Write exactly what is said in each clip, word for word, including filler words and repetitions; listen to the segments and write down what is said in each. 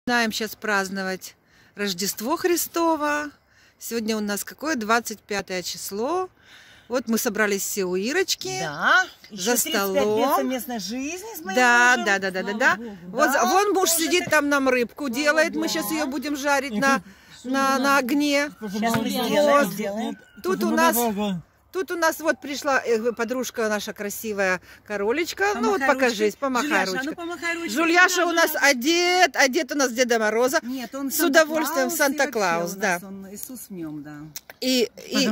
Начинаем сейчас праздновать Рождество Христово. Сегодня у нас какое? двадцать пятое число. Вот мы собрались все у Ирочки. Да. За столом. Совместной жизни с моим да, мужем. да, да, да, да, да. Богу. Вот, Да, вон муж тоже сидит так. там, нам рыбку делает. Мы да. сейчас ее будем жарить на, на, на огне. Сейчас мы Вот. сделаем, сделаем. Тут у нас, тут у нас вот пришла э, подружка наша красивая королечка. Ну вот Помахай покажись, ручкой. помахай Жульяша, ручкой. а ну помахай ручкой. Жульяша у Да, нас да. одет, одет у нас Деда Мороза. Нет, он С удовольствием Санта-Клаус, и Санта-Клаус, вообще у да. нас он Иисус в нем, да. И, и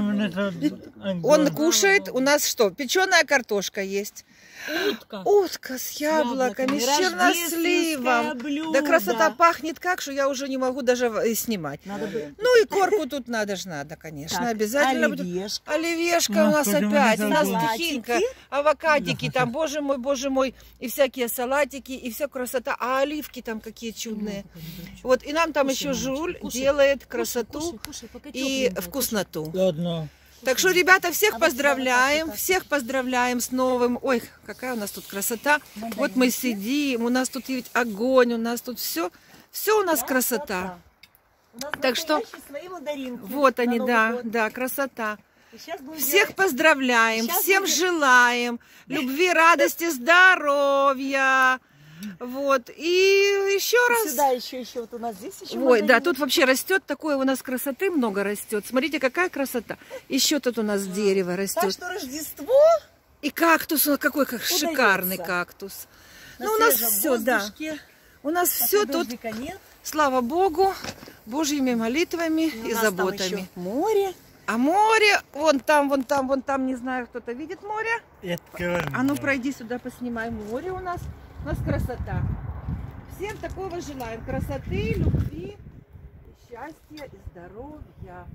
он кушает. У нас что? Печеная картошка есть. Утка. Утка с яблоками, с черносливом. Блюдо. Да красота пахнет как, что я уже не могу даже в- снимать. Надо бы... Ну и корку тут надо ж надо, конечно, Так, обязательно. будет. оливьешка. Оливьешка Ну, у нас сколько опять, у мы нас салатики. тихинка, авокадики там, боже мой, боже мой, и всякие салатики, и вся красота. А оливки там какие чудные. Вот, и нам там еще Жуль делает красоту и вкусноту. Ладно. Так что, ребята, всех А вот поздравляем, сюда, всех поздравляем с новым. Ой, какая у нас тут красота. Вот мы сидим, у нас тут ведь огонь, у нас тут все, все у нас красота. У нас Так что- настоящие свои мандаринки Вот на они, Новый да, год. да, красота. И сейчас будем Всех делать- поздравляем, Сейчас всем будем- желаем любви, радости, здоровья. Вот, и еще раз. Сюда еще, еще, вот у нас здесь еще Ой, да, мандарины. тут вообще растет такое, у нас красоты много растет. Смотрите, какая красота. Еще тут у нас дерево Так растет. что Рождество И кактус, он какой как Удается. шикарный кактус. на Ну, у нас свежем все, да. воздушке. У нас Пока все тут, дождика нет. слава Богу, Божьими молитвами У и нас там заботами. еще море. А море, вон там, вон там, вон там, не знаю, кто-то видит море. А ну пройди сюда, поснимай море у нас. У нас красота. Всем такого желаем. Красоты, любви, счастья и здоровья.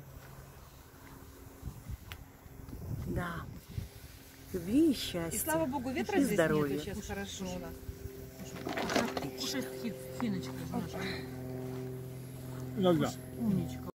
Да. Любви и И счастья. слава Богу, ветра И здесь здоровья. нету, сейчас хорошо у нас. Кушай, Финочка наша. Иногда. Умничка.